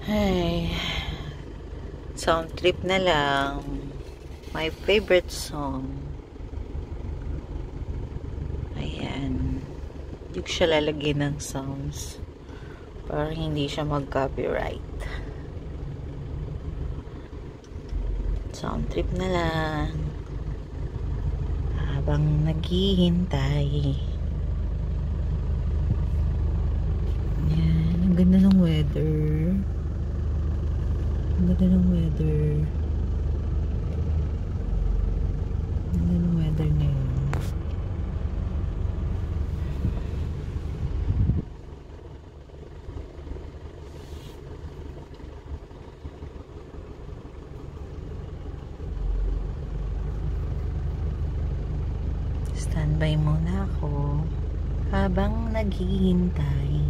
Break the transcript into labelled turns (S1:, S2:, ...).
S1: Ay, sound trip na lang. My favorite song. Ayan. Hindi ko siya lalagyan ng sounds. Para hindi siya mag-copyright. Sound trip na lang. Habang naghihintay. Ayan. Ang ganda ng weather. Ang ganda ng weather. Ang ganda ng weather ngayon. Standby muna ako habang naghihintay.